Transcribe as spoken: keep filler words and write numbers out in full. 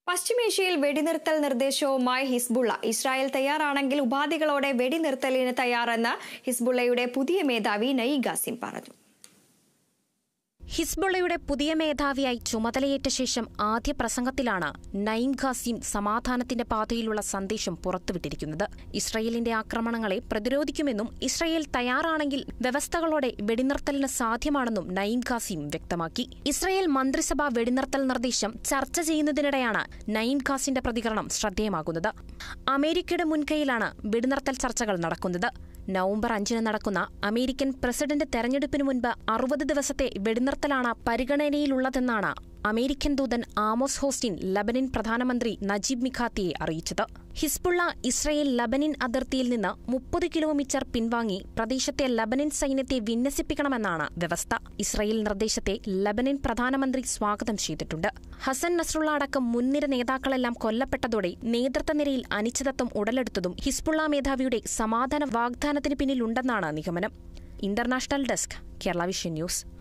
പശ്ചിമേഷ്യയിൽ വെടിനിർത്തൽ നിർദ്ദേശവുമായി Hezbollah Israel തയ്യാറാണെങ്കിൽ ഉപാധികളോടെ വെടിനിർത്തലിന് തയ്യാറെന്ന് ഹിസ്ബുള്ളയുടെ പുതിയ മേധാവി നഈം ഖാസിം പറഞ്ഞു. ഹിസ്ബുള്ളയുടെ പുതിയ മേധാവിയായി ചുമതലയേറ്റ ശേഷം ആദ്യ പ്രസംഗത്തിലാണ് നഈം ഖാസിം സമാധാനത്തിന്റെ പാതയിലുള്ള സന്ദേശം പുറത്തുവിട്ടിരിക്കുന്നത്. ഇസ്രായേലിന്റെ ആക്രമണങ്ങളെ പ്രതിരോധിക്കുമെന്നും ഇസ്രായേൽ തയ്യാറാണെങ്കിൽ വ്യവസ്ഥകളോടെ വെടിനിർത്തലിന് സാധ്യമാണെന്നും നഈം ഖാസിം വ്യക്തമാക്കി. ഇസ്രായേൽ മന്ത്രിസഭ വെടിനിർത്തൽ നിർദ്ദേശം ചർച്ച ചെയ്യുന്നതിനിടെയാണ് നഈം ഖാസിന്റെ പ്രതികരണം ശ്രദ്ധേയമാകുന്നത്. അമേരിക്കയുടെ മുൻകൈയിലാണ് വെടിനിർത്തൽ ചർച്ചകൾ നടക്കുന്നത്. നവംബർ അഞ്ചിന് നടക്കുന്ന അമേരിക്കൻ പ്രസിഡന്റ് തെരഞ്ഞെടുപ്പിനു മുൻപ് അറുപത് ദിവസത്തെ വെടിനിർത്തലാണ് പരിഗണനയിലുള്ളതെന്നാണ് അമേരിക്കൻ ദൂതൻ ആമോസ് ഹോസ്റ്റിൻ ലബനൻ പ്രധാനമന്ത്രി നജീബ് മിഖാത്തിയെ അറിയിച്ചത്. ഹിസ്ബുള്ള ഇസ്രായേൽ ലബനൻ അതിർത്തിയിൽ നിന്ന് മുപ്പത് കിലോമീറ്റർ പിൻവാങ്ങി പ്രദേശത്തെ ലബനൻ സൈന്യത്തെ വിന്യസിപ്പിക്കണമെന്നാണ് വ്യവസ്ഥ. ഇസ്രായേൽ നിർദ്ദേശത്തെ ലബനൻ പ്രധാനമന്ത്രി സ്വാഗതം ചെയ്തിട്ടുണ്ട്. ഹസൻ നസ്രുള്ള അടക്കം മുൻനിര നേതാക്കളെല്ലാം കൊല്ലപ്പെട്ടതോടെ നേതൃത്വനിരയിൽ അനിശ്ചിതത്വം ഉടലെടുത്തതും ഹിസ്ബുള്ള മേധാവിയുടെ സമാധാന വാഗ്ദാനത്തിന് പിന്നിലുണ്ടെന്നാണ് നിഗമനം. International desk, Kerala Vision news.